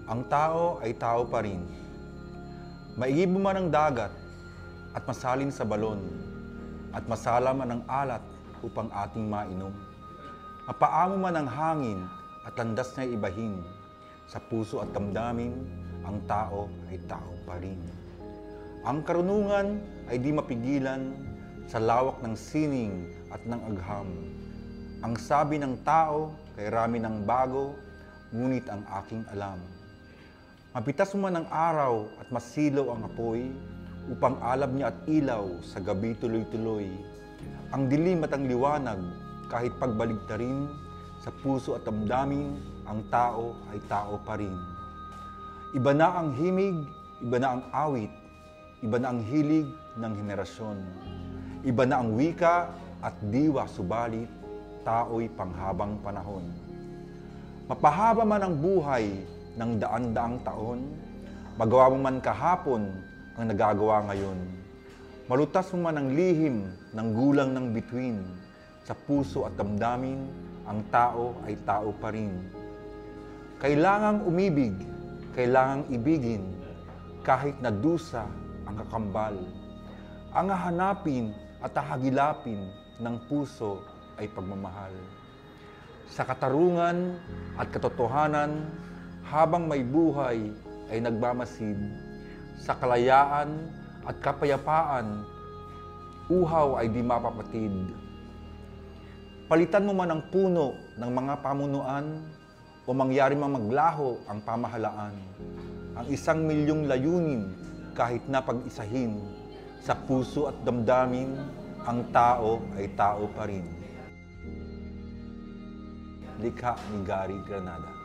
Ang tao ay tao pa rin. Maiibo man ang dagat at masalin sa balon at masala man ang alat upang ating mainom. Mapaamo man ang hangin at landas niya ibahin. Sa puso at damdamin, ang tao ay tao pa rin. Ang karunungan ay di mapigilan sa lawak ng sining at ng agham. Ang sabi ng tao kay rami ng bago, ngunit ang aking alam. Mapitas mo man ang araw at masilaw ang apoy, upang alab niya at ilaw sa gabi tuloy-tuloy. Ang dilim at ang liwanag, kahit pagbaligtarin, sa puso at damdamin, ang tao ay tao pa rin. Iba na ang himig, iba na ang awit, iba na ang hilig ng henerasyon. Iba na ang wika at diwa, subalit tao'y panghabang panahon. Mapahaba man ang buhay ng daan-daang taon, magawa mo man kahapon ang nagagawa ngayon. Malutas mo man ang lihim ng gulang ng bituin, sa puso at damdamin, ang tao ay tao pa rin. Kailangang umibig, kailangang ibigin, kahit na dusa ang kakambal. Ang hahanapin at hahagilapin ng puso ay pagmamahal. Sa katarungan at katotohanan, habang may buhay ay nagmamasid. Sa kalayaan at kapayapaan, uhaw ay di mapapatid. Palitan mo man ang puno ng mga pamunuan o mangyari mang maglaho ang pamahalaan. Ang 1,000,000 layunin kahit na pag-isahin, sa puso at damdamin, ang tao ay tao pa rin. Likha ni Gary Granada.